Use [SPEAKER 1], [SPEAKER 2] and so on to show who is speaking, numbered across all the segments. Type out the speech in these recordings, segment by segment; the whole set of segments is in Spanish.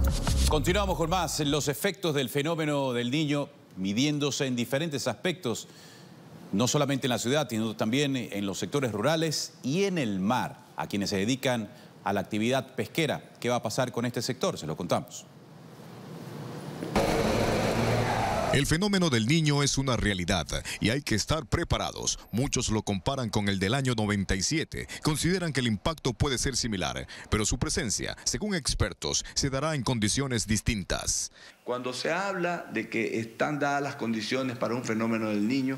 [SPEAKER 1] Continuamos con más. Los efectos del fenómeno del Niño midiéndose en diferentes aspectos, no solamente en la ciudad, sino también en los sectores rurales y en el mar, a quienes se dedican a la actividad pesquera. ¿Qué va a pasar con este sector? Se lo contamos.
[SPEAKER 2] El fenómeno del Niño es una realidad y hay que estar preparados. Muchos lo comparan con el del año 97. Consideran que el impacto puede ser similar, pero su presencia, según expertos, se dará en condiciones distintas.
[SPEAKER 3] Cuando se habla de que están dadas las condiciones para un fenómeno del Niño,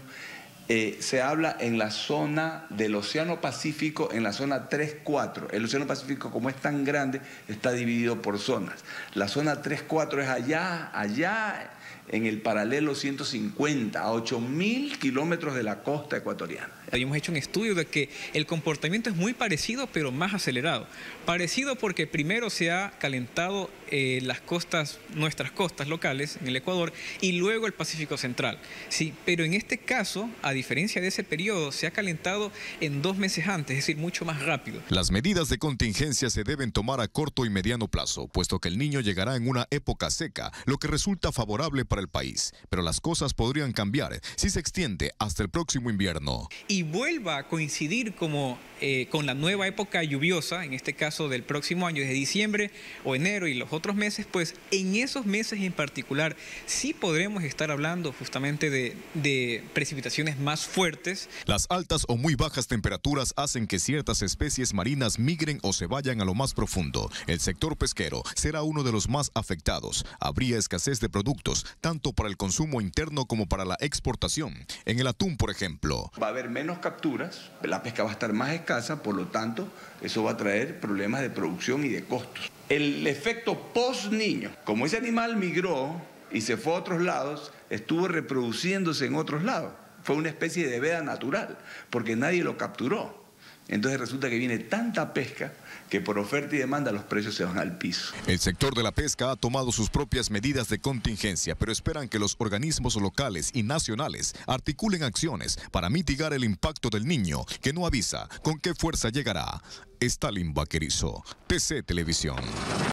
[SPEAKER 3] se habla en la zona del Océano Pacífico, en la zona 3-4. El Océano Pacífico, como es tan grande, está dividido por zonas. La zona 3-4 es allá en el paralelo 150, a 8.000 kilómetros de la costa ecuatoriana.
[SPEAKER 4] Habíamos hecho un estudio de que el comportamiento es muy parecido, pero más acelerado. Parecido porque primero se ha calentado las costas, nuestras costas locales en el Ecuador, y luego el Pacífico Central. Sí, pero en este caso, a diferencia de ese periodo, se ha calentado en 2 meses antes, es decir, mucho más rápido.
[SPEAKER 2] Las medidas de contingencia se deben tomar a corto y mediano plazo, puesto que el Niño llegará en una época seca, lo que resulta favorable para el país. Pero las cosas podrían cambiar si se extiende hasta el próximo invierno.
[SPEAKER 4] Y vuelva a coincidir con la nueva época lluviosa, en este caso del próximo año, desde diciembre o enero y los otros meses, pues en esos meses en particular sí podremos estar hablando justamente de precipitaciones más fuertes.
[SPEAKER 2] Las altas o muy bajas temperaturas hacen que ciertas especies marinas migren o se vayan a lo más profundo. El sector pesquero será uno de los más afectados. Habría escasez de productos, tanto para el consumo interno como para la exportación. En el atún, por ejemplo.
[SPEAKER 3] Va a haber menos capturas, la pesca va a estar más escasa, por lo tanto, eso va a traer problemas de producción y de costos. El efecto post-niño, como ese animal migró y se fue a otros lados, estuvo reproduciéndose en otros lados. Fue una especie de veda natural, porque nadie lo capturó. Entonces resulta que viene tanta pesca que por oferta y demanda los precios se van al piso.
[SPEAKER 2] El sector de la pesca ha tomado sus propias medidas de contingencia, pero esperan que los organismos locales y nacionales articulen acciones para mitigar el impacto del Niño, que no avisa con qué fuerza llegará. Stalin Vaquerizo, TC Televisión.